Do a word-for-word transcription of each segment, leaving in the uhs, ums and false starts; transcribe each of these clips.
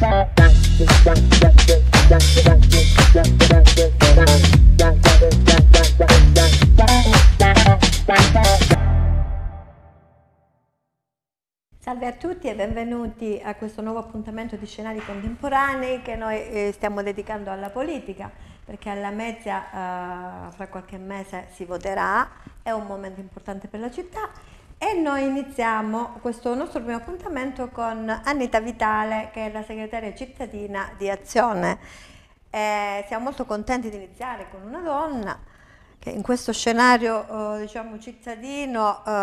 Salve a tutti e benvenuti a questo nuovo appuntamento di Scenari Contemporanei che noi eh, stiamo dedicando alla politica, perché alla Mezia eh, fra qualche mese si voterà, è un momento importante per la città e noi iniziamo questo nostro primo appuntamento con Anita Vitale, che è la segretaria cittadina di Azione. Eh, siamo molto contenti di iniziare con una donna che in questo scenario eh, diciamo cittadino, eh,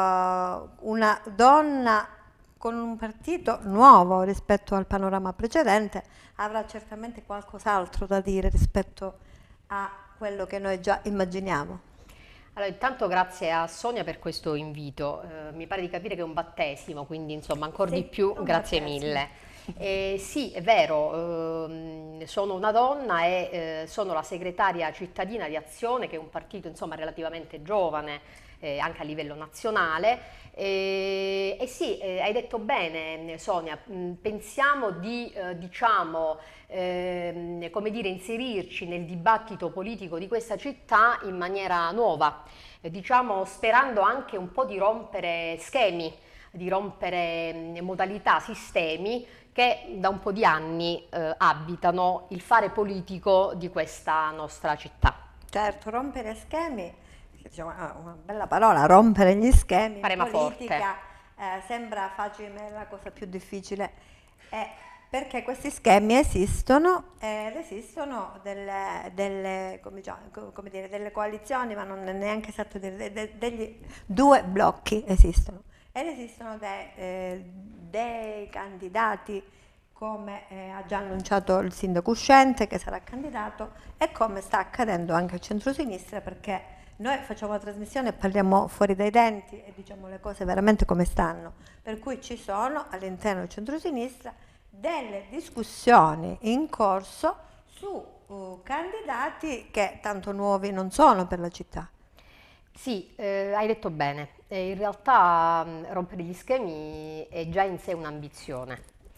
una donna con un partito nuovo rispetto al panorama precedente avrà certamente qualcos'altro da dire rispetto a quello che noi già immaginiamo. Allora, intanto grazie a Sonia per questo invito, eh, mi pare di capire che è un battesimo, quindi insomma ancora sì, di più grazie battesimo. mille. Eh, sì, è vero, eh, sono una donna e eh, sono la segretaria cittadina di Azione, che è un partito insomma relativamente giovane, eh, anche a livello nazionale. E eh, eh sì, eh, hai detto bene Sonia, mh, pensiamo di eh, diciamo, eh, come dire, inserirci nel dibattito politico di questa città in maniera nuova, eh, diciamo sperando anche un po' di rompere schemi, di rompere mh, modalità, sistemi che da un po' di anni eh, abitano il fare politico di questa nostra città. Certo, rompere schemi, diciamo, una bella parola, rompere gli schemi. Parema in politica forte. Eh, sembra facile, ma è la cosa più difficile, eh, perché questi schemi esistono ed esistono delle, delle, come, come dire, delle coalizioni, ma non è neanche esatto dire, de, de, degli due blocchi esistono. Ed esistono dei, eh, dei candidati, come eh, ha già annunciato il sindaco uscente che sarà candidato, e come sta accadendo anche al centro-sinistra, perché noi facciamo la trasmissione e parliamo fuori dai denti e diciamo le cose veramente come stanno, per cui ci sono all'interno del centro-sinistra delle discussioni in corso su uh, candidati che tanto nuovi non sono per la città. Sì, eh, hai detto bene, eh, in realtà mh, rompere gli schemi è già in sé un'ambizione,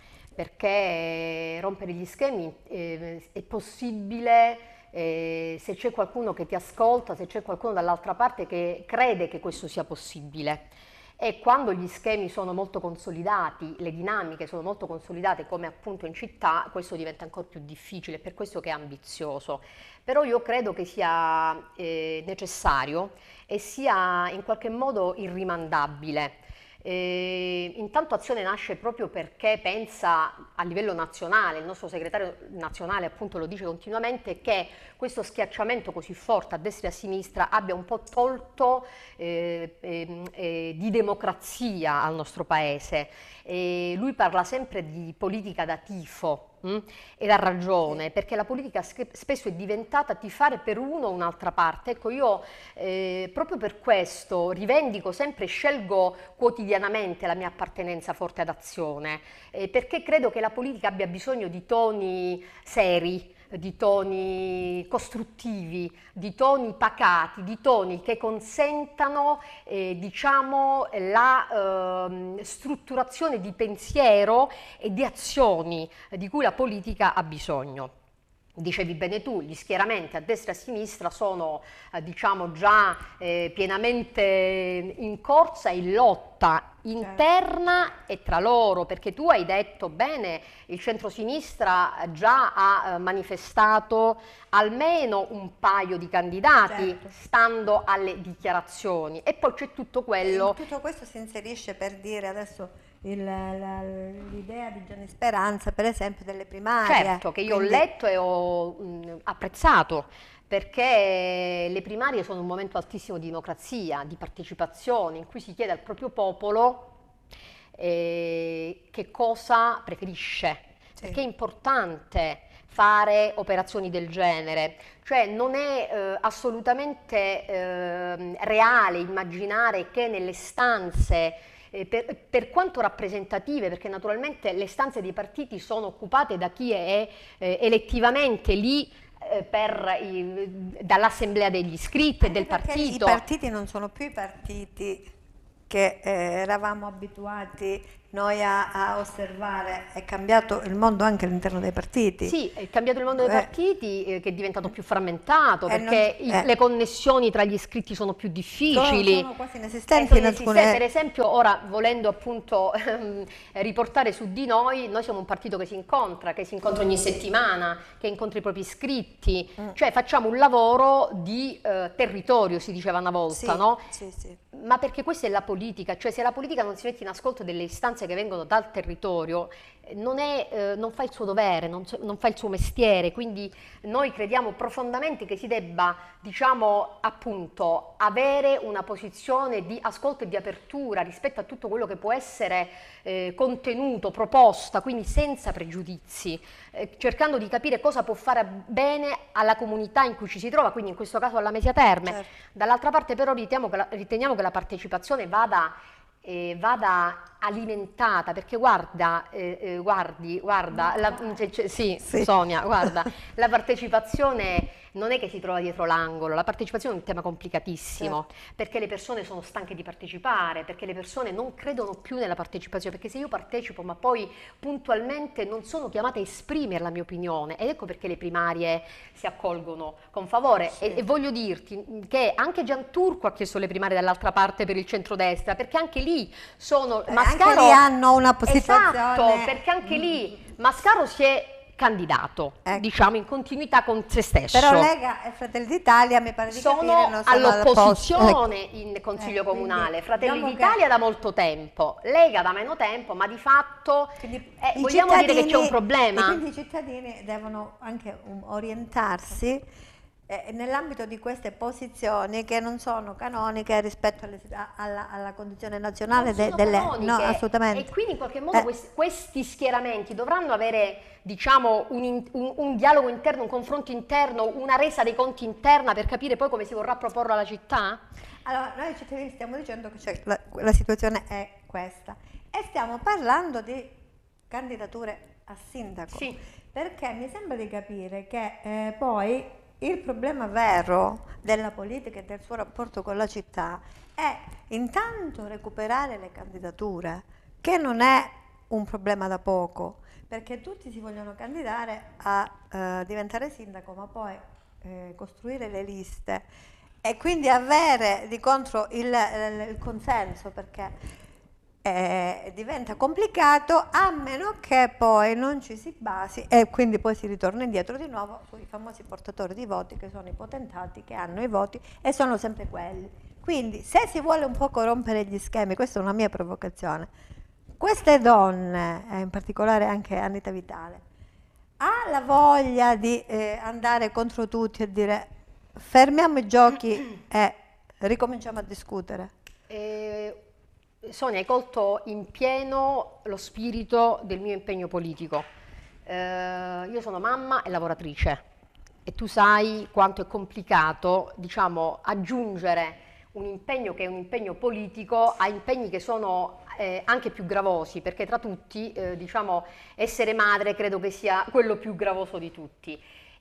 perché rompere gli schemi eh, è possibile eh, se c'è qualcuno che ti ascolta, se c'è qualcuno dall'altra parte che crede che questo sia possibile. E quando gli schemi sono molto consolidati, le dinamiche sono molto consolidate come appunto in città, questo diventa ancora più difficile, per questo che è ambizioso. Però io credo che sia eh, necessario e sia in qualche modo irrimandabile. Eh, intanto Azione nasce proprio perché pensa a livello nazionale, il nostro segretario nazionale appunto lo dice continuamente, che questo schiacciamento così forte a destra e a sinistra abbia un po' tolto eh, eh, eh, di democrazia al nostro paese. Eh, lui parla sempre di politica da tifo. Mm? Ed ha ragione, perché la politica spesso è diventata tifare per uno o un'altra parte. Ecco, io eh, proprio per questo rivendico sempre, scelgo quotidianamente la mia appartenenza forte ad Azione, eh, perché credo che la politica abbia bisogno di toni seri, di toni costruttivi, di toni pacati, di toni che consentano eh, diciamo, la eh, strutturazione di pensiero e di azioni di cui la politica ha bisogno. Dicevi bene tu, gli schieramenti a destra e a sinistra sono eh, diciamo già eh, pienamente in corsa e in lotta interna e tra loro, perché tu hai detto bene, il centrosinistra già ha eh, manifestato almeno un paio di candidati, certo, stando alle dichiarazioni, e poi c'è tutto quello... E in tutto questo si inserisce, per dire adesso, l'idea di Gianni Speranza, per esempio, delle primarie. Certo, che io Quindi... ho letto e ho mh, apprezzato, perché le primarie sono un momento altissimo di democrazia, di partecipazione, in cui si chiede al proprio popolo eh, che cosa preferisce, sì, perché è importante fare operazioni del genere, cioè non è eh, assolutamente eh, reale immaginare che nelle stanze, eh, per, per quanto rappresentative, perché naturalmente le stanze dei partiti sono occupate da chi è eh, elettivamente lì dall'assemblea degli iscritti e del partito. I partiti non sono più i partiti che eh, eravamo abituati noi a, a osservare, è cambiato il mondo anche all'interno dei partiti. Sì, è cambiato il mondo dei Eh. partiti, eh, che è diventato più frammentato, Eh, perché non- i- eh. le connessioni tra gli iscritti sono più Sono, difficili. sono quasi Eh, inesistenti sono in inesistenti. Per alcune... esempio, ora volendo appunto ehm, riportare su di noi, noi siamo un partito che si incontra, che si incontra ogni settimana, che incontra i propri iscritti, Mm. cioè facciamo un lavoro di eh, territorio, si diceva una volta, Sì, no? sì, sì. Ma perché questa è la politica, cioè se la politica non si mette in ascolto delle istanze che vengono dal territorio, eh, non, è, eh, non fa il suo dovere, non, so- non fa il suo mestiere, quindi noi crediamo profondamente che si debba, diciamo, appunto, avere una posizione di ascolto e di apertura rispetto a tutto quello che può essere eh, contenuto, proposta, quindi senza pregiudizi, eh, cercando di capire cosa può fare bene alla comunità in cui ci si trova, quindi in questo caso alla Mesia Terme. Certo. Dall'altra parte però riteniamo che la, riteniamo che la partecipazione vada, eh, vada alimentata, perché guarda, eh, eh, guardi, guarda, la- cioè, cioè, sì, Sì. Sonia, guarda, la partecipazione non è che si trova dietro l'angolo, la partecipazione è un tema complicatissimo, perché le persone sono stanche di partecipare, perché le persone non credono più nella partecipazione, perché se io partecipo ma poi puntualmente non sono chiamata a esprimere la mia opinione, ed ecco perché le primarie si accolgono con favore. Sì. E, e voglio dirti che anche Gianturco ha chiesto le primarie dall'altra parte per il centrodestra, perché anche lì sono... Eh, Mascaro, anche lì hanno una situazione... esatto, perché anche lì Mascaro si è candidato, Ecco. diciamo, in continuità con se stesso. Però Lega e Fratelli d'Italia, mi pare di capire, sono non sono all'opposizione Ecco. in Consiglio Eh, quindi Comunale, Fratelli diciamo che- d'Italia da molto tempo, Lega da meno tempo, ma di fatto Quindi eh, i vogliamo dire che c'è un cittadini- problema? E quindi i cittadini devono anche um, orientarsi eh, nell'ambito di queste posizioni che non sono canoniche rispetto alle- a- alla, alla condizione nazionale Non de- sono delle... canoniche. No, assolutamente. E quindi in qualche modo Eh. questi, questi schieramenti dovranno avere, diciamo, un, in- un- un dialogo interno, un confronto interno, una resa dei conti interna per capire poi come si vorrà proporre alla città? Allora, noi cittadini stiamo dicendo che c'è la, la situazione è questa e stiamo parlando di candidature a sindaco, Sì. perché mi sembra di capire che eh, poi il problema vero della politica e del suo rapporto con la città è intanto recuperare le candidature, che non è un problema da poco, perché tutti si vogliono candidare a eh, diventare sindaco, ma poi eh, costruire le liste e quindi avere di contro il, il- il consenso, perché eh, diventa complicato, a meno che poi non ci si basi e quindi poi si ritorna indietro di nuovo sui famosi portatori di voti, che sono i potentati che hanno i voti e sono sempre quelli. Quindi se si vuole un po' corrompere gli schemi, questa è una mia provocazione, queste donne, eh, in particolare anche Anita Vitale, ha la voglia di eh, andare contro tutti e dire fermiamo i giochi e ricominciamo a discutere? Eh, Sonia, hai colto in pieno lo spirito del mio impegno politico. Eh, io sono mamma e lavoratrice e tu sai quanto è complicato, diciamo, aggiungere un impegno che è un impegno politico a impegni che sono eh, anche più gravosi, perché tra tutti, eh, diciamo, essere madre credo che sia quello più gravoso di tutti.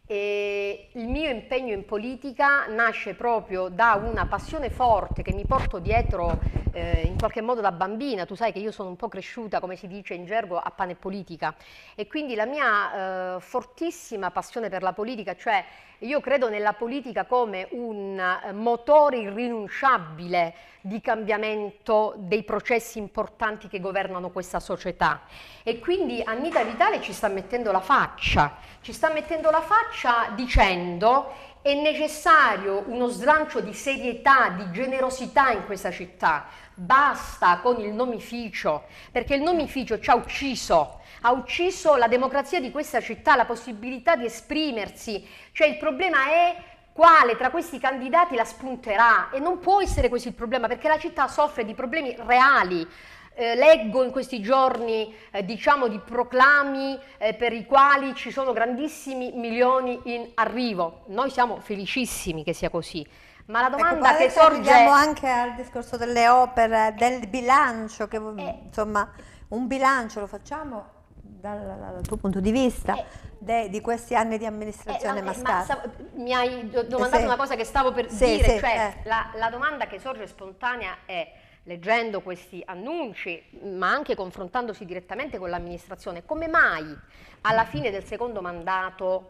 E il mio impegno in politica nasce proprio da una passione forte che mi porto dietro eh, in qualche modo da bambina. Tu sai che io sono un po' cresciuta, come si dice in gergo, a pane e politica, e quindi la mia eh, fortissima passione per la politica, cioè io credo nella politica come un eh, motore irrinunciabile di cambiamento dei processi importanti che governano questa società. E quindi Anita Vitale ci sta mettendo la faccia, ci sta mettendo la faccia dicendo è necessario uno slancio di serietà, di generosità in questa città, basta con il nomificio, perché il nomificio ci ha ucciso, ha ucciso la democrazia di questa città, la possibilità di esprimersi, cioè il problema è quale tra questi candidati la spunterà, e non può essere questo il problema, perché la città soffre di problemi reali. Eh, leggo in questi giorni eh, diciamo di proclami eh, per i quali ci sono grandissimi milioni in arrivo. Noi siamo felicissimi che sia così, ma la domanda ecco, che adesso sorge... arriviamo anche al discorso delle opere, del bilancio, che Eh. insomma un bilancio lo facciamo dal, dal tuo punto di vista Eh. de- di questi anni di Eh, amministrazione la- eh, ma Mascaro. stavo- mi hai do- domandato Sì. una cosa che stavo per Sì, dire, sì, cioè eh. la, la domanda che sorge spontanea è: leggendo questi annunci, ma anche confrontandosi direttamente con l'amministrazione, come mai alla fine del secondo mandato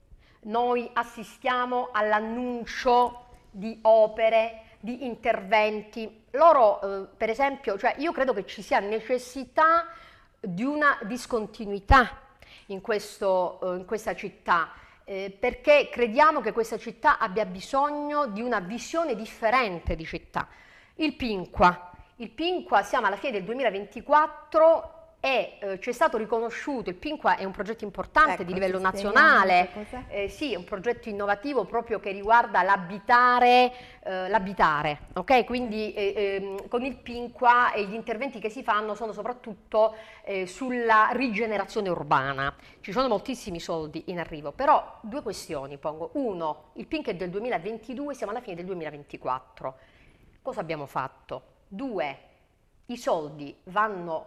noi assistiamo all'annuncio di opere, di interventi? Loro, eh, per esempio, cioè io credo che ci sia necessità di una discontinuità in, questo, eh, in questa città, eh, perché crediamo che questa città abbia bisogno di una visione differente di città. Il Pinqua, il Pinqua siamo alla fine del duemilaventiquattro e eh, ci è stato riconosciuto, il Pinqua è un progetto importante Ecco, di livello ci nazionale, spieghiamo che eh, sì, è un progetto innovativo proprio che riguarda l'abitare, eh, l'abitare, ok? Quindi eh, ehm, con il Pinqua e gli interventi che si fanno sono soprattutto eh, sulla rigenerazione urbana. Ci sono moltissimi soldi in arrivo, però due questioni pongo. Uno, il Pinqua è del duemilaventidue, siamo alla fine del duemilaventiquattro. Cosa abbiamo fatto? Due, i soldi vanno,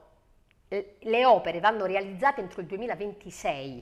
le opere vanno realizzate entro il duemilaventisei.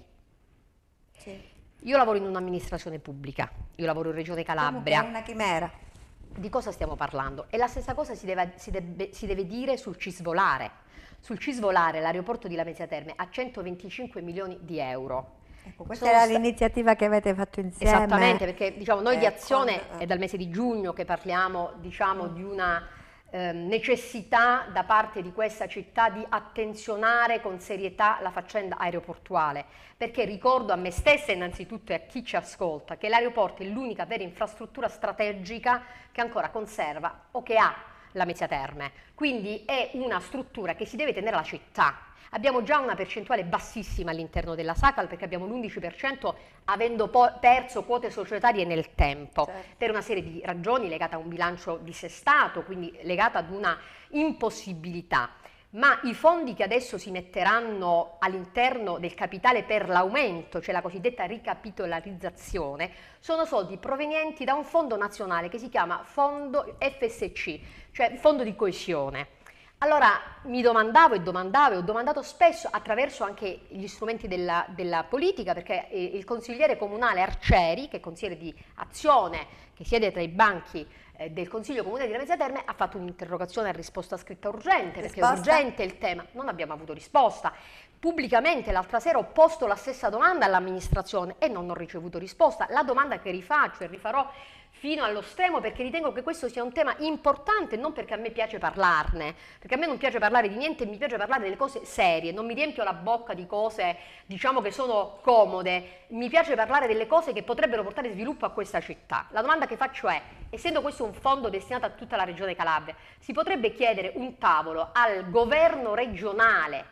Sì. Io lavoro in un'amministrazione pubblica, io lavoro in Regione Calabria. Comunque è una chimera. Di cosa stiamo parlando? E la stessa cosa si deve, si deve, si deve dire sul Cisvolare. Sul Cisvolare l'aeroporto di Lamezia Terme ha centoventicinque milioni di euro. Ecco, questa Sono era sta- l'iniziativa che avete fatto insieme. Esattamente, perché diciamo, noi di eh, Azione con- è dal mese di giugno che parliamo, diciamo, di una ehm, necessità da parte di questa città di attenzionare con serietà la faccenda aeroportuale, perché ricordo a me stessa innanzitutto e a chi ci ascolta che l'aeroporto è l'unica vera infrastruttura strategica che ancora conserva o che ha Lamezia Terme, quindi è una struttura che si deve tenere alla città. Abbiamo già una percentuale bassissima all'interno della Sacal perché abbiamo l'undici per cento avendo perso quote societarie nel tempo, Certo. per una serie di ragioni legate a un bilancio dissestato, quindi legata ad una impossibilità. Ma i fondi che adesso si metteranno all'interno del capitale per l'aumento, cioè la cosiddetta ricapitolarizzazione, sono soldi provenienti da un fondo nazionale che si chiama Fondo F S C, cioè Fondo di Coesione. Allora mi domandavo e domandavo e ho domandato spesso attraverso anche gli strumenti della, della politica, perché eh, il consigliere comunale Arcieri, che è consigliere di Azione, che siede tra i banchi eh, del Consiglio Comunale di Lamezia Terme, ha fatto un'interrogazione a risposta scritta urgente, perché è Risposta? urgente il tema, non abbiamo avuto risposta. Pubblicamente l'altra sera ho posto la stessa domanda all'amministrazione e non ho ricevuto risposta. La domanda che rifaccio e rifarò fino allo stremo perché ritengo che questo sia un tema importante, non perché a me piace parlarne, perché a me non piace parlare di niente, mi piace parlare delle cose serie, non mi riempio la bocca di cose diciamo che sono comode, mi piace parlare delle cose che potrebbero portare sviluppo a questa città. La domanda che faccio è, essendo questo un fondo destinato a tutta la regione Calabria, si potrebbe chiedere un tavolo al governo regionale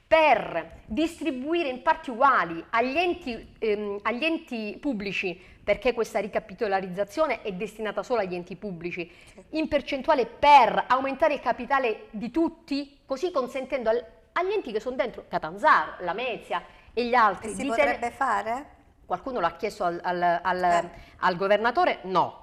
per distribuire in parti uguali agli enti, ehm, agli enti pubblici, perché questa ricapitolarizzazione è destinata solo agli enti pubblici, in percentuale per aumentare il capitale di tutti, così consentendo al, agli enti che sono dentro, Catanzaro, Lamezia e gli altri. E si di potrebbe tenere- fare? Qualcuno l'ha chiesto al, al- al- Eh. al governatore? No.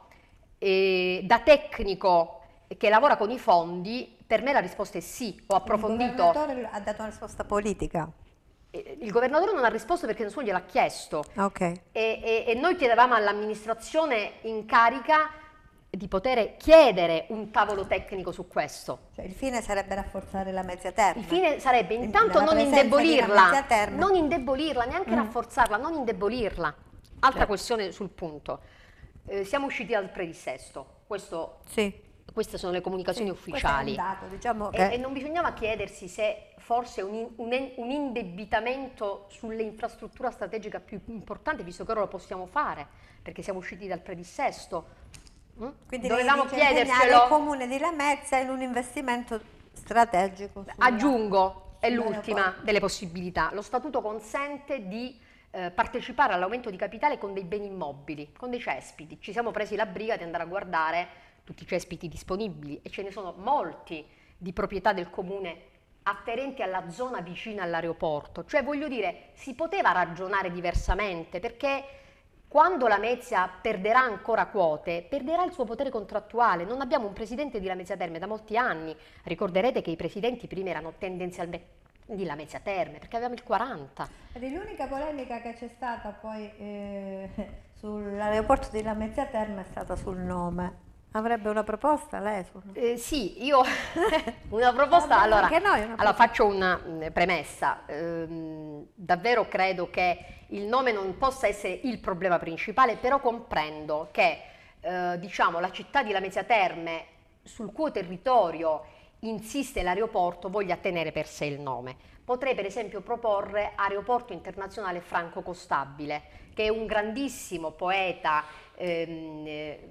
E da tecnico che lavora con i fondi, per me la risposta è sì, ho approfondito. Il governatore ha dato una risposta politica. Eh, Il governatore non ha risposto perché nessuno gliel'ha chiesto Ok. e, e- e noi chiedevamo all'amministrazione in carica di poter chiedere un tavolo tecnico su questo. Cioè, il fine sarebbe rafforzare la Mezia Terme. Il fine sarebbe Quindi intanto la non presenza di indebolirla, Lamezia Terme. non indebolirla, neanche Mm. rafforzarla, non indebolirla. Altra Certo. questione sul punto. Eh, siamo usciti dal predissesto, questo, Sì. queste sono le comunicazioni Sì, ufficiali. questo è un dato, diciamo E, che e non bisognava chiedersi se forse un, in- un, en- un indebitamento sulle infrastrutture strategiche più importanti, visto che ora lo possiamo fare, perché siamo usciti dal predissesto. Mm? quindi Dovevamo lei dice impegnare il chiedercelo. comune di Lamezia in un investimento strategico. sulla- Aggiungo, è l'ultima sull'aeroporto. delle possibilità, lo statuto consente di eh, partecipare all'aumento di capitale con dei beni immobili, con dei cespiti. Ci siamo presi la briga di andare a guardare tutti i cespiti disponibili e ce ne sono molti di proprietà del comune afferenti alla zona vicina all'aeroporto. Cioè voglio dire, si poteva ragionare diversamente perché quando Lamezia perderà ancora quote, perderà il suo potere contrattuale. Non abbiamo un presidente di Lamezia Terme da molti anni. Ricorderete che i presidenti prima erano tendenzialmente di Lamezia Terme, perché avevamo il quaranta. Ed è l'unica polemica che c'è stata poi eh, sull'aeroporto di Lamezia Terme è stata sul nome. Avrebbe una proposta lei? Su... Eh, sì, io una proposta, allora, anche noi una proposta. allora faccio una mh, premessa, ehm, davvero credo che il nome non possa essere il problema principale, però comprendo che eh, diciamo, la città di Lamezia Terme, sul cui territorio insiste l'aeroporto, voglia tenere per sé il nome. Potrei per esempio proporre Aeroporto Internazionale Franco Costabile, che è un grandissimo poeta ehm, eh,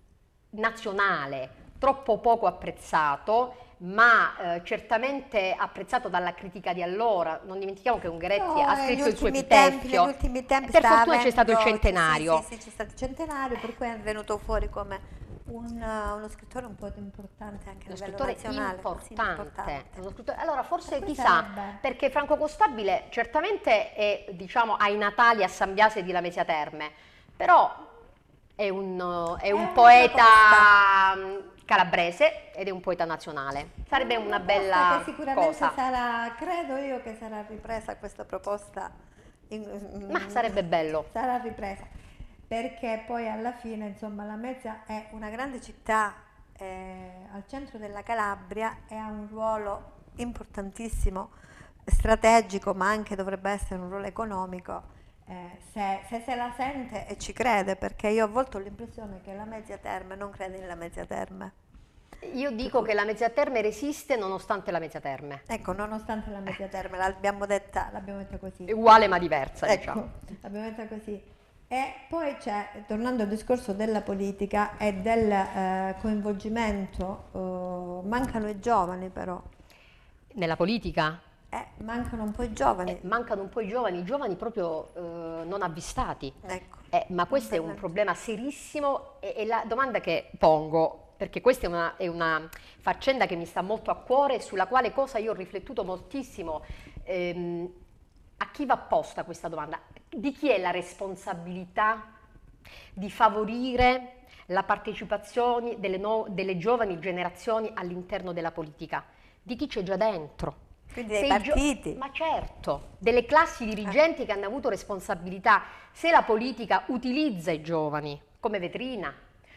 nazionale, troppo poco apprezzato, ma eh, certamente apprezzato dalla critica di allora. Non dimentichiamo che Ungaretti No, ha negli scritto il suo ultimi tempi, epitaffio. negli ultimi tempi Per sta fortuna c'è stato il avendo- centenario. Sì, sì, sì, c'è stato il centenario, per cui è venuto fuori come un, uh, uno scrittore un po' importante anche a Uno livello scrittore nazionale. importante, Sì, importante. uno scrittore- allora forse Per cui chissà, sarebbe- perché Franco Costabile certamente è, diciamo, ai natali a San Biase di Lamezia Terme, però è un, è È un una poeta proposta. mh, calabrese ed è un poeta nazionale. Sarebbe una proposta bella che sicuramente cosa. sarà, credo io che sarà ripresa questa proposta. in- Ma sarebbe bello. Sarà ripresa, perché poi alla fine, insomma, Lamezia è una grande città eh, al centro della Calabria e ha un ruolo importantissimo, strategico, ma anche dovrebbe essere un ruolo economico. eh, se, se se la sente e ci crede, perché io a volte ho l'impressione che la Lamezia Terme non crede nella Lamezia Terme. Io dico che Lamezia Terme resiste nonostante Lamezia Terme. Ecco, nonostante la Lamezia Terme, l'abbiamo detta, l'abbiamo detta così. È uguale ma diversa, Ecco, diciamo. l'abbiamo detta così. E poi c'è, tornando al discorso della politica e del eh, coinvolgimento, eh, mancano i giovani però, Nella politica eh, mancano un po' i giovani. eh, mancano un po' i giovani, i giovani proprio eh, non avvistati. Ecco. Eh, ma questo è un problema serissimo e, e la domanda che pongo, perché questa è una, è una faccenda che mi sta molto a cuore, sulla quale cosa io ho riflettuto moltissimo, ehm, a chi va posta questa domanda? Di chi è la responsabilità di favorire la partecipazione delle, no- delle giovani generazioni all'interno della politica? Di chi c'è già dentro? Quindi Se dei i gio- partiti. Ma certo, delle classi dirigenti che hanno avuto responsabilità. Se la politica utilizza i giovani come vetrina,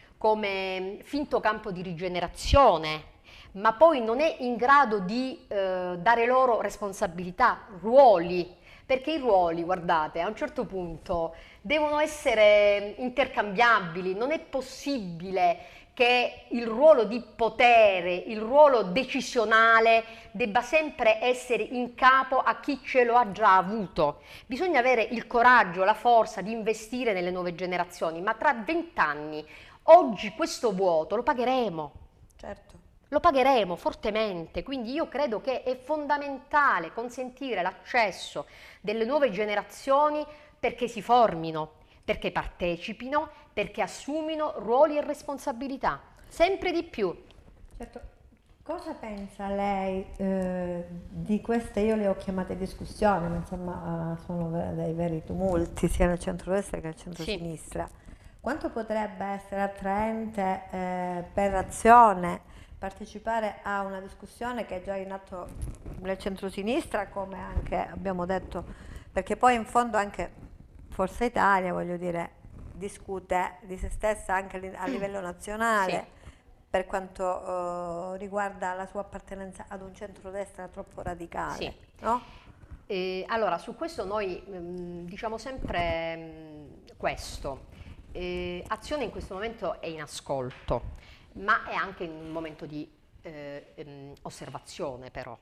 come finto campo di rigenerazione, ma poi non è in grado di eh, dare loro responsabilità, ruoli, perché i ruoli, guardate, a un certo punto devono essere intercambiabili, non è possibile che il ruolo di potere, il ruolo decisionale debba sempre essere in capo a chi ce lo ha già avuto. Bisogna avere il coraggio, la forza di investire nelle nuove generazioni, ma tra vent'anni, oggi questo vuoto lo pagheremo. Certo. Lo pagheremo fortemente, quindi io credo che è fondamentale consentire l'accesso delle nuove generazioni perché si formino, perché partecipino, perché assumino ruoli e responsabilità, sempre di più. Certo. Cosa pensa lei eh, di queste, io le ho chiamate discussioni, ma insomma eh, sono ve- dei veri tumulti sia nel centro-destra che nel centro-sinistra. Quanto potrebbe essere attraente eh, per Azione partecipare a una discussione che è già in atto nel centro-sinistra, come anche abbiamo detto, perché poi in fondo anche Forza Italia, voglio dire, discute di se stessa anche li- a livello nazionale. Sì. Per quanto eh, riguarda la sua appartenenza ad un centrodestra troppo radicale, Sì. no? Eh, allora, su questo noi ehm, diciamo sempre ehm, questo. Eh, Azione in questo momento è in ascolto, ma è anche in un momento di eh, ehm, osservazione però.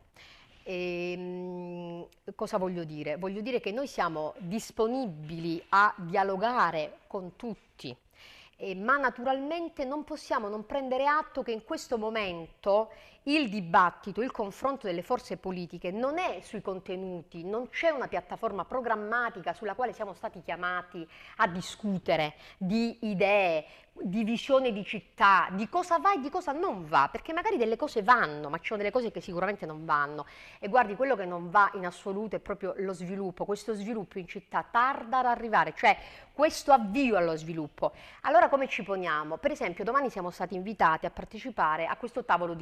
Ehm, cosa voglio dire? Voglio dire che noi siamo disponibili a dialogare con tutti, eh, ma naturalmente non possiamo non prendere atto che in questo momento il dibattito, il confronto delle forze politiche non è sui contenuti, non c'è una piattaforma programmatica sulla quale siamo stati chiamati a discutere di idee, di visione di città, di cosa va e di cosa non va, perché magari delle cose vanno, ma ci sono delle cose che sicuramente non vanno. E guardi, quello che non va in assoluto è proprio lo sviluppo, questo sviluppo in città tarda ad arrivare, cioè questo avvio allo sviluppo. Allora come ci poniamo? Per esempio domani siamo stati invitati a partecipare a questo tavolo di centrosinistra,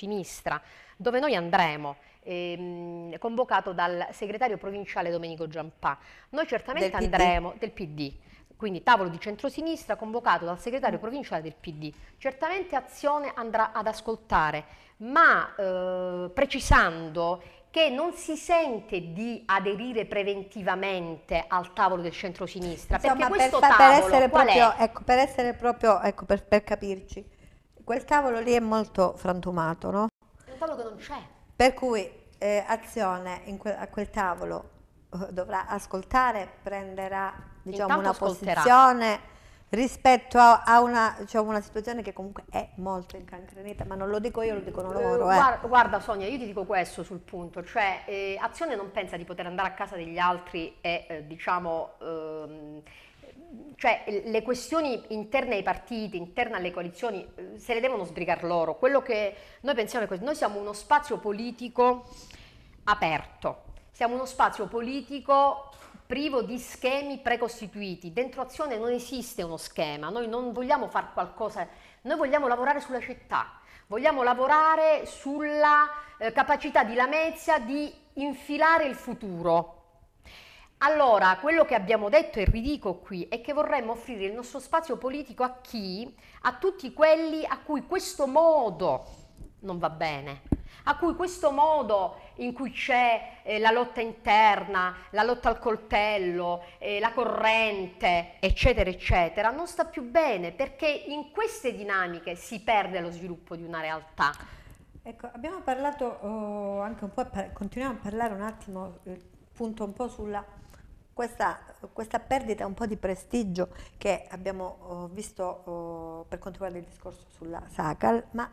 centrosinistra, dove noi andremo, ehm, convocato dal segretario provinciale Domenico Giampà. Noi certamente Del P D? andremo del P D, quindi tavolo di centrosinistra convocato dal segretario provinciale del P D. Certamente Azione andrà ad ascoltare, ma eh, precisando che non si sente di aderire preventivamente al tavolo del centrosinistra, Insomma, perché questo per, fa- tavolo per essere qual proprio, è? ecco, per essere proprio, ecco, per, per capirci, quel tavolo lì è molto frantumato, no? È un tavolo che non c'è. Per cui eh, Azione in que- a quel tavolo eh, dovrà ascoltare, prenderà, diciamo, Intanto una ascolterà. posizione rispetto a, a una, diciamo, una situazione che comunque è molto incancrenita, ma non lo dico io, lo dicono loro. Eh, Eh. guarda, guarda Sonia, io ti dico questo sul punto, cioè eh, Azione non pensa di poter andare a casa degli altri e eh, diciamo, ehm, cioè le questioni interne ai partiti, interne alle coalizioni, eh, se le devono sbrigare loro. Quello che noi pensiamo è questo: noi siamo uno spazio politico aperto, siamo uno spazio politico privo di schemi precostituiti. Dentro Azione non esiste uno schema, noi non vogliamo fare qualcosa, noi vogliamo lavorare sulla città, vogliamo lavorare sulla eh, capacità di Lamezia di infilare il futuro. Allora, quello che abbiamo detto e ridico qui è che vorremmo offrire il nostro spazio politico a chi? A tutti quelli a cui questo modo non va bene, a cui questo modo in cui c'è eh, la lotta interna, la lotta al coltello, eh, la corrente, eccetera, eccetera, non sta più bene, perché in queste dinamiche si perde lo sviluppo di una realtà. Ecco, abbiamo parlato oh, anche un po', per, continuiamo a parlare un attimo, eh, punto un po' sulla questa, questa perdita un po' di prestigio che abbiamo oh, visto oh, per quanto riguarda il discorso sulla Sacal, ma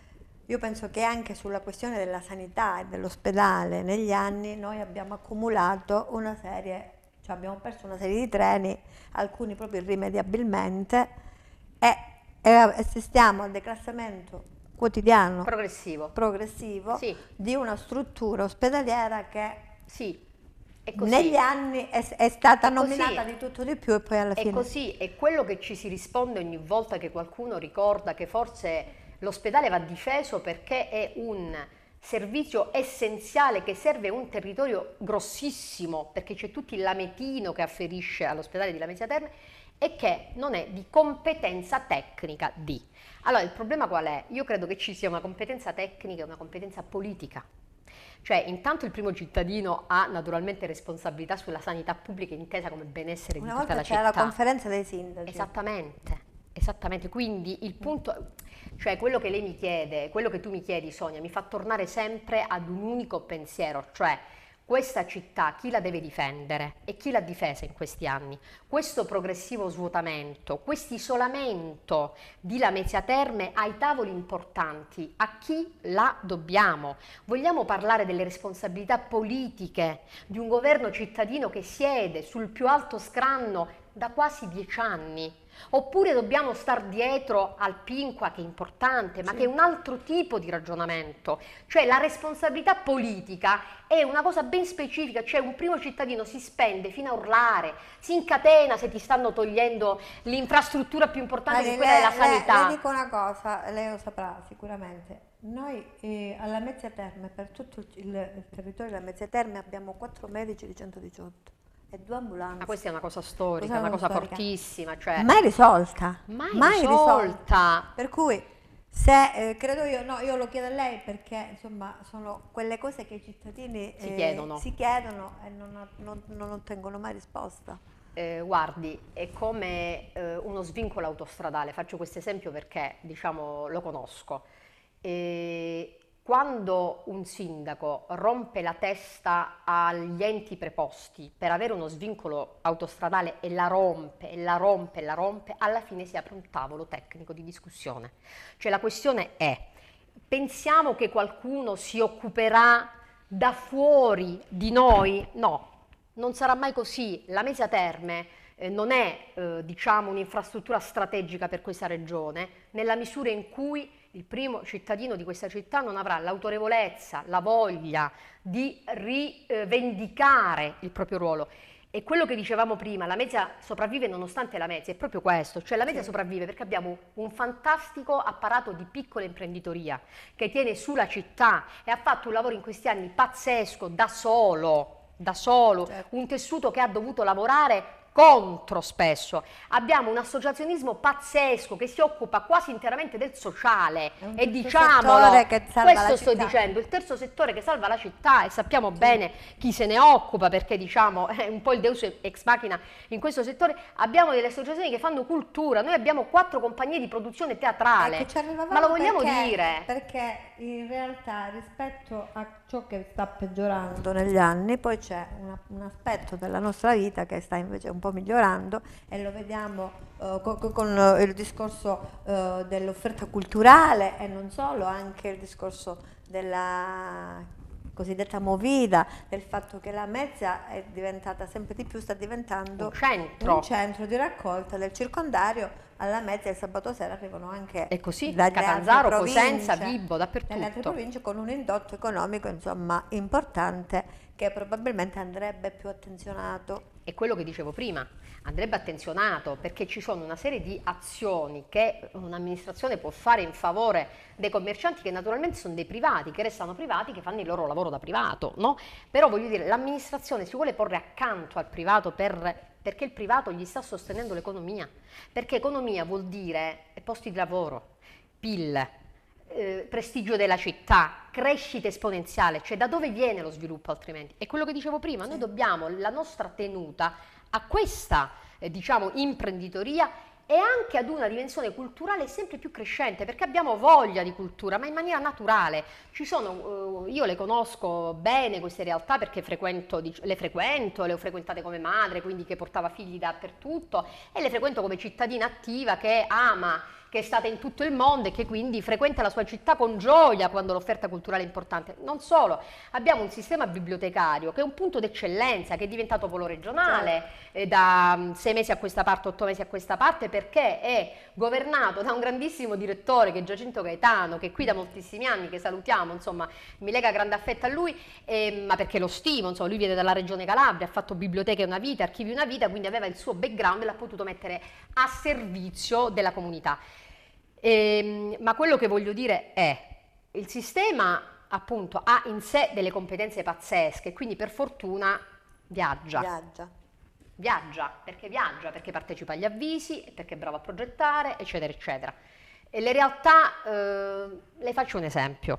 io penso che anche sulla questione della sanità e dell'ospedale negli anni noi abbiamo accumulato una serie, cioè abbiamo perso una serie di treni, alcuni proprio irrimediabilmente, e, e assistiamo al declassamento quotidiano Progressivo. progressivo Sì. di una struttura ospedaliera che Sì, è così. negli anni è, è stata È nominata così. di tutto di più e poi alla È fine... così, è quello che ci si risponde ogni volta che qualcuno ricorda che forse l'ospedale va difeso perché è un servizio essenziale che serve un territorio grossissimo, perché c'è tutto il Lametino che afferisce all'ospedale di Lamezia Terme e che non è di competenza tecnica di. Allora, il problema qual è? Io credo che ci sia una competenza tecnica e una competenza politica. Cioè, intanto il primo cittadino ha naturalmente responsabilità sulla sanità pubblica intesa come benessere di Una tutta volta la c'era città. la conferenza dei sindaci. Esattamente, esattamente. Quindi il punto, cioè quello che lei mi chiede, quello che tu mi chiedi, Sonia, mi fa tornare sempre ad un unico pensiero, cioè questa città chi la deve difendere e chi l'ha difesa in questi anni? Questo progressivo svuotamento, questo isolamento di Lamezia Terme ai tavoli importanti, a chi la dobbiamo? Vogliamo parlare delle responsabilità politiche di un governo cittadino che siede sul più alto scranno da quasi dieci anni? Oppure dobbiamo star dietro al Pinqua, che è importante, ma Sì. che è un altro tipo di ragionamento? Cioè la responsabilità politica è una cosa ben specifica, cioè un primo cittadino si spende fino a urlare, si incatena se ti stanno togliendo l'infrastruttura più importante Guardi, che quella le, della sanità. le- le dico una cosa, lei lo saprà sicuramente. Noi eh, alla Lamezia Terme, per tutto il, il territorio della Lamezia Terme, abbiamo quattro medici di centodiciotto e due ambulanze. Ma questa è una cosa storica, Cosa una cosa storica? fortissima, cioè Mai risolta. mai risolta. Per cui, se eh, credo io, no, io lo chiedo a lei perché insomma sono quelle cose che i cittadini Si eh, chiedono. si chiedono e non, non- non ottengono mai risposta. Eh, guardi, è come eh, uno svincolo autostradale, faccio questo esempio perché diciamo lo conosco. Eh, quando un sindaco rompe la testa agli enti preposti per avere uno svincolo autostradale e la rompe, e la rompe, e la rompe, alla fine si apre un tavolo tecnico di discussione. Cioè la questione è, pensiamo che qualcuno si occuperà da fuori di noi? No. Non sarà mai così. Lamezia Terme eh, non è eh, diciamo un'infrastruttura strategica per questa regione, nella misura in cui il primo cittadino di questa città non avrà l'autorevolezza, la voglia di rivendicare il proprio ruolo. E quello che dicevamo prima, la Media sopravvive nonostante la Media, è proprio questo, cioè la Media Sì. sopravvive perché abbiamo un fantastico apparato di piccola imprenditoria che tiene su la città e ha fatto un lavoro in questi anni pazzesco, da solo, da solo, Certo. un tessuto che ha dovuto lavorare contro spesso. Abbiamo un associazionismo pazzesco che si occupa quasi interamente del sociale È un e terzo diciamolo, settore che salva questo la sto città. dicendo, il terzo settore che salva la città e sappiamo bene chi se ne occupa perché diciamo è un po' il deus ex machina in questo settore. Abbiamo delle associazioni che fanno cultura, noi abbiamo quattro compagnie di produzione teatrale, Ecco, ci arrivavamo ma lo vogliamo perché, dire? Perché in realtà rispetto a ciò che sta peggiorando negli anni, poi c'è una- un aspetto della nostra vita che sta invece un po' migliorando e lo vediamo eh, co- co- con, eh, il discorso eh, dell'offerta culturale e non solo, anche il discorso della cosiddetta movida, del fatto che la Mezza è diventata sempre di più, sta diventando Un centro. un centro di raccolta del circondario. Alla Mezza il sabato sera arrivano anche E così, dalle Catanzaro, altre Cosenza, province, Vibo, dappertutto. dalle altre province con un indotto economico insomma importante che probabilmente andrebbe più attenzionato. È quello che dicevo prima, andrebbe attenzionato perché ci sono una serie di azioni che un'amministrazione può fare in favore dei commercianti che naturalmente sono dei privati, che restano privati, che fanno il loro lavoro da privato, no? Però voglio dire, l'amministrazione si vuole porre accanto al privato per, perché il privato gli sta sostenendo l'economia, perché economia vuol dire posti di lavoro, P I L, eh, prestigio della città, crescita esponenziale, cioè da dove viene lo sviluppo altrimenti? È quello che dicevo prima, noi dobbiamo la nostra tenuta a questa eh, diciamo imprenditoria e anche ad una dimensione culturale sempre più crescente, perché abbiamo voglia di cultura, ma in maniera naturale. Ci sono, eh, io le conosco bene queste realtà perché frequento, le frequento, le ho frequentate come madre, quindi che portava figli dappertutto, e le frequento come cittadina attiva che ama, che è stata in tutto il mondo e che quindi frequenta la sua città con gioia quando l'offerta culturale è importante. Non solo, abbiamo un sistema bibliotecario che è un punto d'eccellenza, che è diventato polo regionale eh, da mm, sei mesi a questa parte, otto mesi a questa parte, perché è governato da un grandissimo direttore che è Giacinto Gaetano, che è qui da moltissimi anni, che salutiamo, insomma, mi lega grande affetto a lui, eh, ma perché lo stimo, insomma, lui viene dalla regione Calabria, ha fatto biblioteche una vita, archivi una vita, quindi aveva il suo background e l'ha potuto mettere a servizio della comunità. Eh, ma quello che voglio dire è, il sistema appunto ha in sé delle competenze pazzesche, quindi per fortuna viaggia. Viaggia. Viaggia, perché viaggia, perché partecipa agli avvisi, perché è bravo a progettare, eccetera, eccetera. E le realtà, eh, le faccio un esempio.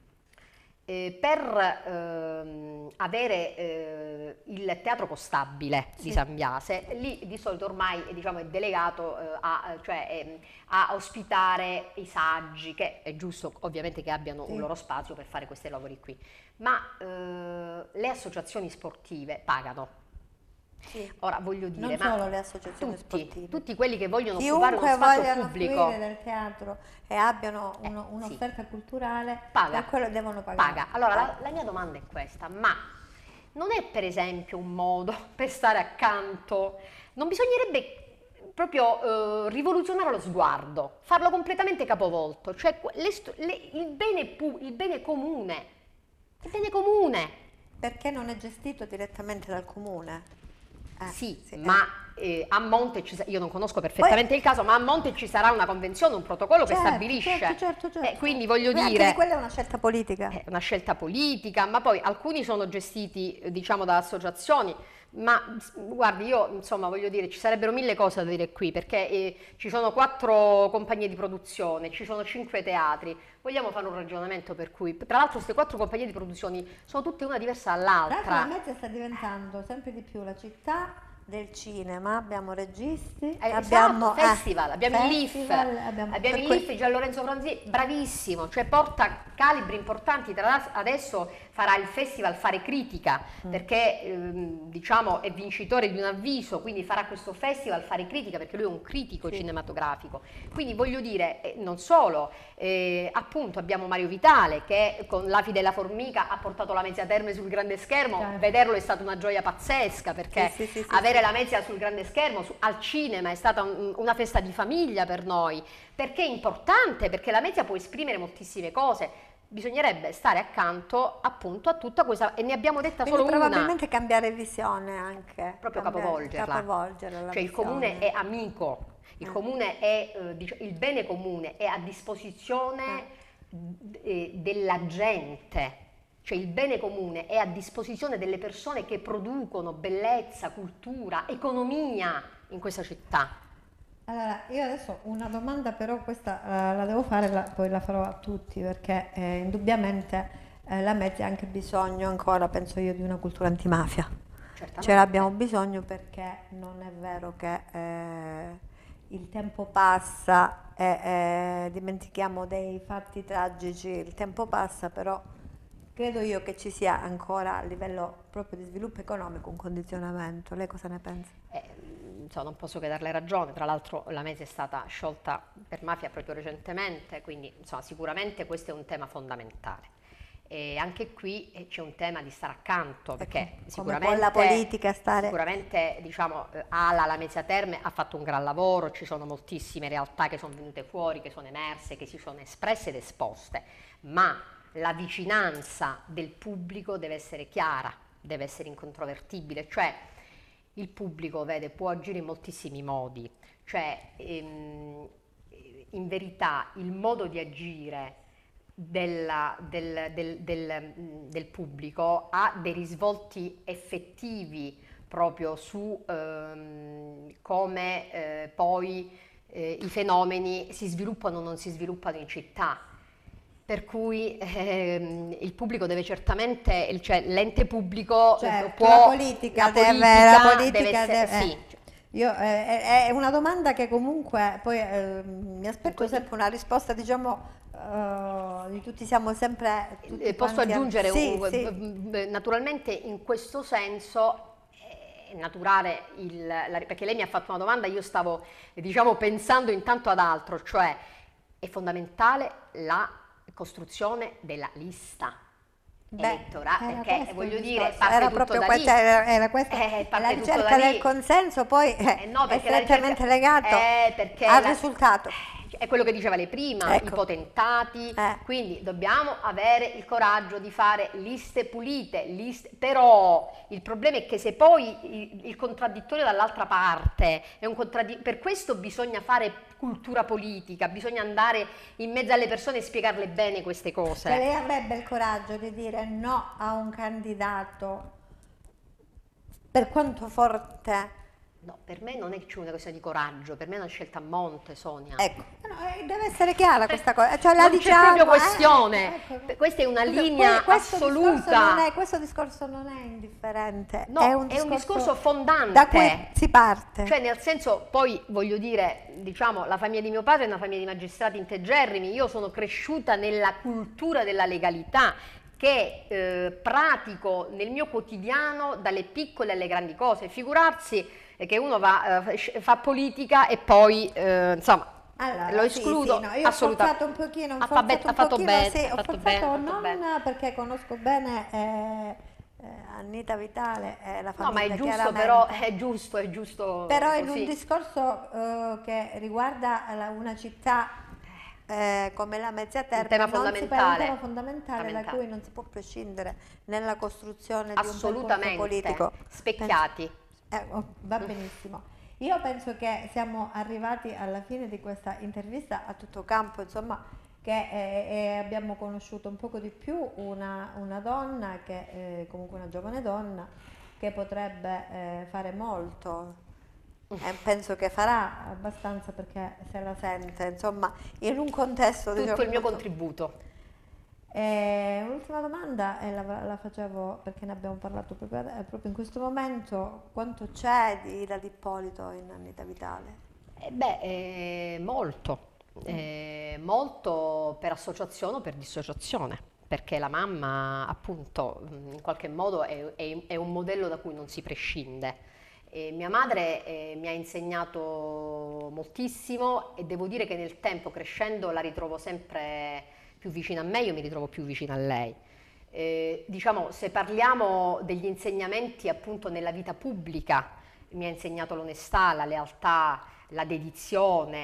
Eh, per ehm, avere eh, il teatro Postabile Sì. di San Biase, lì di solito ormai diciamo, è delegato eh, a, cioè, eh, a ospitare i saggi, che è giusto ovviamente che abbiano Sì. un loro spazio per fare questi lavori qui, ma eh, le associazioni sportive pagano. Sì. Ora voglio dire, Non ma solo le associazioni tutti, sportive. tutti quelli che vogliono occupare Chiunque uno spazio voglia pubblico fruire del teatro e abbiano Eh, uno- sì. un'offerta culturale, Paga. per quello devono pagare. Paga. Allora, la, la mia domanda è questa, ma non è per esempio un modo per stare accanto? Non bisognerebbe proprio eh, rivoluzionare lo sguardo, farlo completamente capovolto, cioè que- le st- le- il, bene pu- il bene comune, il bene comune. Perché non è gestito direttamente dal comune? Eh, Sì, sì, ma eh, a monte ci sa- io non conosco perfettamente il caso, ma a monte ci sarà una convenzione, un protocollo che certo, stabilisce. certo, certo, certo. Eh, quindi voglio Beh, anche dire, di quella è una scelta politica. è una scelta politica, ma poi alcuni sono gestiti, eh, diciamo, da associazioni. Ma s- guardi, io insomma voglio dire, ci sarebbero mille cose da dire qui, perché eh, ci sono quattro compagnie di produzione, ci sono cinque teatri. Vogliamo fare un ragionamento per cui, tra l'altro, queste quattro compagnie di produzioni sono tutte una diversa Tra l'altro la dall'altra. Mezza sta diventando sempre di più la città del cinema, abbiamo registi, Eh, abbiamo esatto, festival, abbiamo il L I F, festival, abbiamo, abbiamo per il cui- L I F, Gian Lorenzo Franzi, bravissimo, cioè porta calibri importanti, tra l'altro adesso farà il festival Fare Critica, perché ehm, diciamo è vincitore di un avviso, quindi farà questo festival Fare Critica perché lui è un critico Sì. cinematografico. Quindi voglio dire, eh, non solo, eh, appunto abbiamo Mario Vitale che con L'Afi della Formica ha portato la Mezia Terme sul grande schermo, Certo. vederlo è stata una gioia pazzesca perché Sì, sì, sì, sì, avere sì. la Mezia sul grande schermo, su- al cinema è stata un- una festa di famiglia per noi, perché è importante, perché la Mezia può esprimere moltissime cose. bisognerebbe stare accanto appunto a tutta questa, e ne abbiamo detta Quindi solo probabilmente una. cambiare visione anche. Proprio cambiare, capovolgerla. capovolgere la Cioè il visione. comune è amico, il Eh. comune è, eh, dic- il bene comune è a disposizione eh, della gente, cioè il bene comune è a disposizione delle persone che producono bellezza, cultura, economia in questa città. Allora, io adesso una domanda, però questa eh, la devo fare, la- poi la farò a tutti, perché eh, indubbiamente eh, la Mezzi ha anche bisogno ancora, penso io, di una cultura antimafia. Certamente. Ce l'abbiamo bisogno, perché non è vero che eh, il tempo passa e eh, dimentichiamo dei fatti tragici, il tempo passa, però credo io che ci sia ancora a livello proprio di sviluppo economico un condizionamento. Lei cosa ne pensa? Eh, insomma, non posso che darle ragione, tra l'altro la Mesi è stata sciolta per mafia proprio recentemente, quindi insomma, sicuramente questo è un tema fondamentale. E anche qui eh, c'è un tema di stare accanto, perché Ecco, come sicuramente, può la politica stare- sicuramente diciamo, eh, Ala, la Mesia Terme ha fatto un gran lavoro, ci sono moltissime realtà che sono venute fuori, che sono emerse, che si sono espresse ed esposte, ma la vicinanza del pubblico deve essere chiara, deve essere incontrovertibile, cioè il pubblico, vede, può agire in moltissimi modi, cioè ehm, in verità il modo di agire della- del, del- del- del pubblico ha dei risvolti effettivi proprio su ehm, come eh, poi eh, i fenomeni si sviluppano o non si sviluppano in città. Per cui ehm, il pubblico deve certamente, cioè l'ente pubblico eh, Certo, può, la politica la deve, politica la politica deve essere, deve- sì. eh. Io, eh, è, è una domanda che comunque poi eh, mi aspetto Questo- sempre una risposta, diciamo, eh, di tutti siamo sempre tutti Eh, Posso quanti- aggiungere, Sì, un- sì. eh, naturalmente in questo senso è naturale, il, la- perché lei mi ha fatto una domanda, io stavo eh, diciamo pensando intanto ad altro, cioè è fondamentale la costruzione della lista Beh, elettorale, era perché questo voglio il dire, discorso, parte era tutto proprio da questa, lì. era, era questa, Eh, parte la tutto ricerca da del lì. consenso poi eh, Eh no, è perché la strettamente ricerca- legato eh, perché al la- risultato. È quello che diceva lei prima, Ecco. i potentati, Eh. quindi dobbiamo avere il coraggio di fare liste pulite, liste, però il problema è che se poi il, il contraddittorio dall'altra parte è un contraddittorio, per questo bisogna fare cultura politica, bisogna andare in mezzo alle persone e spiegarle bene queste cose. Cioè, lei avrebbe il coraggio di dire no a un candidato, per quanto forte? No, per me non è che c'è una questione di coraggio, per me è una scelta a monte, Sonia. Ecco, no, eh, deve essere chiara questa cosa. Cioè, la Non c'è diciamo, proprio eh, questione. ecco. Questa è una Scusa, linea poi questo assoluta. Discorso non è, questo discorso non è indifferente, No, è un è un discorso, discorso fondante. da cui si parte. Cioè, nel senso, poi voglio dire, diciamo, la famiglia di mio padre è una famiglia di magistrati integerrimi, io sono cresciuta nella cultura della legalità che eh, pratico nel mio quotidiano dalle piccole alle grandi cose. Figurarsi che uno va, eh, fa politica e poi, eh, insomma, Allora, lo sì, escludo, sì, no, io ho assolutamente. forzato un pochino, ho Ha fa- forzato ha un fatto pochino, bene, sì, ha ho fatto forzato bene, ha fatto non bene. perché conosco bene eh, eh, Annita Vitale e la famiglia, No, ma è giusto, chiaramente. però è giusto, è giusto Però in così. un discorso eh, che riguarda la- una città eh, come la Mezzia Terme, tema non si parla- fondamentale. un tema fondamentale da Fondamentale. cui non si può prescindere nella costruzione di un percorso Assolutamente, politico. specchiati. Eh, oh, va benissimo. Io penso che siamo arrivati alla fine di questa intervista a tutto campo, insomma, che eh, eh, abbiamo conosciuto un poco di più una, una donna, che eh, comunque una giovane donna, che potrebbe eh, fare molto. E penso che farà abbastanza, perché se la sente, insomma, in un contesto... Tutto diciamo, il mio molto- contributo. E un'ultima domanda, e la, la facevo perché ne abbiamo parlato proprio, ade- proprio in questo momento: quanto c'è di Ila Di Ippolito in Annita Vitale? Eh beh, eh, molto, Eh, molto per associazione o per dissociazione, perché la mamma appunto mh, in qualche modo è, è- è un modello da cui non si prescinde. E mia madre eh, mi ha insegnato moltissimo e devo dire che nel tempo, crescendo, la ritrovo sempre più vicina a me, io mi ritrovo più vicina a lei. Eh, diciamo, se parliamo degli insegnamenti appunto nella vita pubblica, mi ha insegnato l'onestà, la lealtà, la dedizione,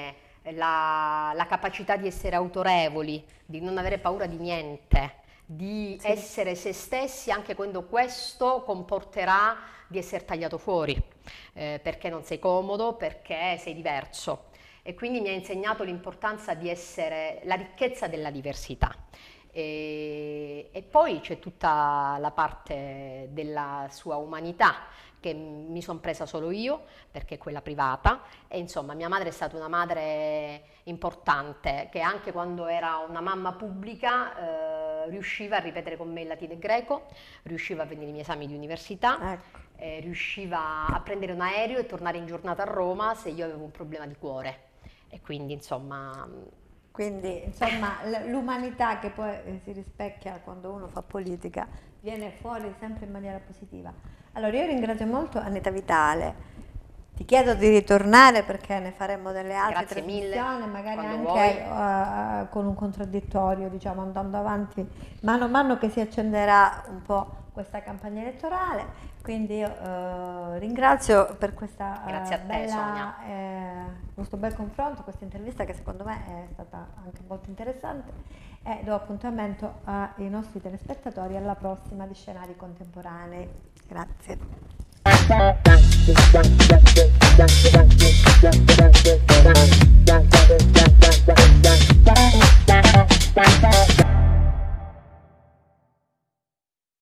la, la capacità di essere autorevoli, di non avere paura di niente, di Sì. essere se stessi anche quando questo comporterà di essere tagliato fuori, eh, perché non sei comodo, perché sei diverso. E quindi mi ha insegnato l'importanza di essere, la ricchezza della diversità. E, e poi c'è tutta la parte della sua umanità che mi sono presa solo io, perché è quella privata, e insomma mia madre è stata una madre importante, che anche quando era una mamma pubblica eh, riusciva a ripetere con me il latino e greco, riusciva a venire i miei esami di università, Ecco. eh, riusciva a prendere un aereo e tornare in giornata a Roma se io avevo un problema di cuore. E quindi insomma... Quindi insomma l- l'umanità che poi eh, si rispecchia quando uno fa politica viene fuori sempre in maniera positiva. Allora io ringrazio molto Anita Vitale, ti chiedo di ritornare perché ne faremo delle altre Grazie mille, trasmissioni, magari quando anche uh, con un contraddittorio, diciamo, andando avanti mano a mano che si accenderà un po' questa campagna elettorale. Quindi io uh, ringrazio per questa uh, Grazie a te, bella, Sonia. eh, questo bel confronto, questa intervista che secondo me è stata anche molto interessante, e do appuntamento ai nostri telespettatori alla prossima di Scenari Contemporanei. Grazie. Thank you.